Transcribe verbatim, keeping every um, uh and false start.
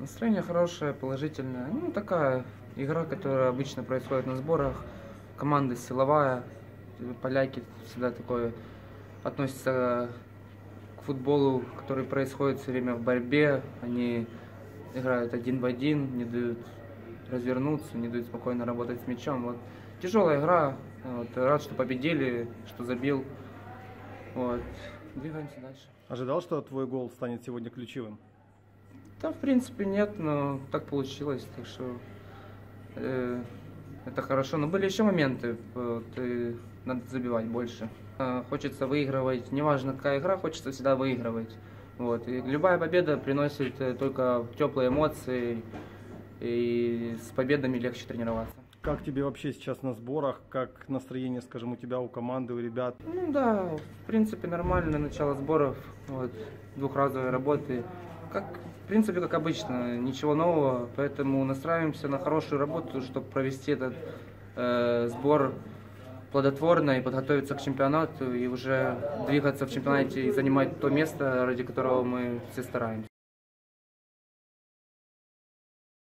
Настроение хорошее, положительное. Ну, такая игра, которая обычно происходит на сборах. Команда силовая. Поляки всегда такое относятся к футболу, который происходит все время в борьбе. Они играют один в один, не дают развернуться, не дают спокойно работать с мячом. Вот. Тяжелая игра. Вот. Рад, что победили, что забил. Вот. Двигаемся дальше. Ожидал, что твой гол станет сегодня ключевым? Да, в принципе, нет, но так получилось, так что э, это хорошо. Но были еще моменты, вот, и надо забивать больше. Э, хочется выигрывать, неважно какая игра, хочется всегда выигрывать. Вот, и любая победа приносит э, только теплые эмоции, и с победами легче тренироваться. Как тебе вообще сейчас на сборах? Как настроение, скажем, у тебя, у команды, у ребят? Ну да, в принципе, нормально начало сборов, вот, двухразовой работы. Как, в принципе, как обычно, ничего нового, поэтому настраиваемся на хорошую работу, чтобы провести этот э, сбор плодотворно и подготовиться к чемпионату, и уже двигаться в чемпионате и занимать то место, ради которого мы все стараемся.